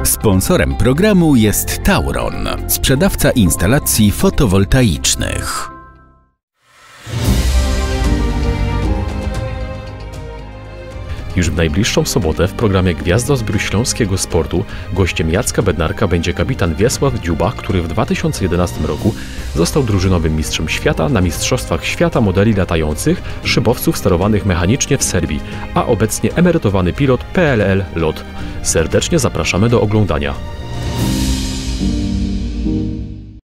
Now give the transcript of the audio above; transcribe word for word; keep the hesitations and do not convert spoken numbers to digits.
Sponsorem programu jest Tauron, sprzedawca instalacji fotowoltaicznych. Już w najbliższą sobotę w programie Gwiazda Zbór Śląskiego Sportu gościem Jacka Bednarka będzie kapitan Wiesław Dziuba, który w dwa tysiące jedenastym roku został drużynowym mistrzem świata na Mistrzostwach Świata Modeli Latających Szybowców sterowanych mechanicznie w Serbii, a obecnie emerytowany pilot P L L LOT. Serdecznie zapraszamy do oglądania.